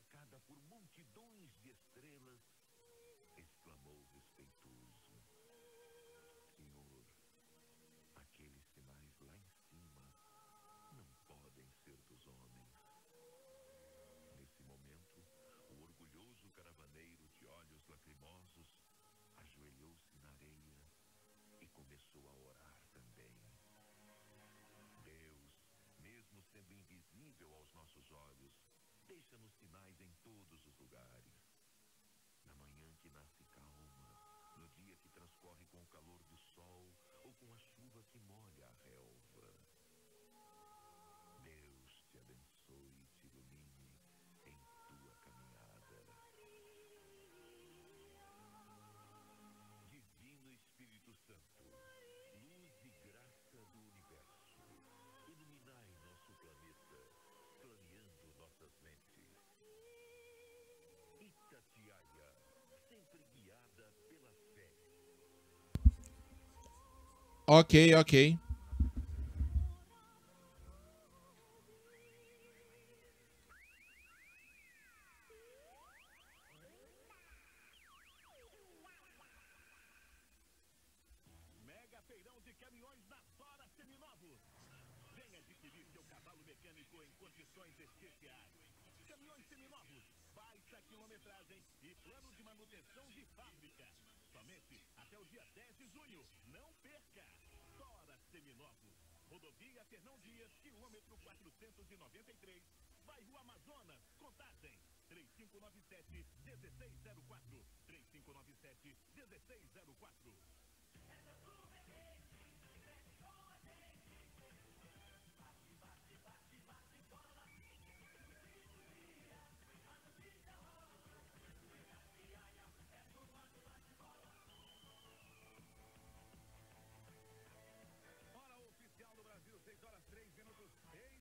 cercada por multidões de estrelas, exclamou respeitoso: Senhor, aqueles sinais lá em cima não podem ser dos homens. Nesse momento, o orgulhoso caravaneiro de olhos lacrimosos ajoelhou-se na areia e começou a orar também. Deus, mesmo sendo invisível aos nossos olhos, deixa-nos sinais em todos os lugares. Na manhã que nasce calma, no dia que transcorre com o calor do sol ou com a chuva que molha a relva. Deus te abençoe e te ilumine em tua caminhada. Divino Espírito Santo, luz e graça do universo, iluminai nosso planeta, clareando nossas mentes. Itatiaia, sempre guiada pela fé. Ok, ok. Mega feirão de caminhões na Tora Seminovos. Venha adquirir seu cavalo mecânico em condições especiais. Caminhões seminovos, baixa quilometragem e plano de manutenção de fábrica. Somente até o dia 10 de junho. Não perca! Tora Seminovos. Rodovia Fernão Dias, quilômetro 493, bairro Amazonas, Contagem. 3597-1604. 3597-1604.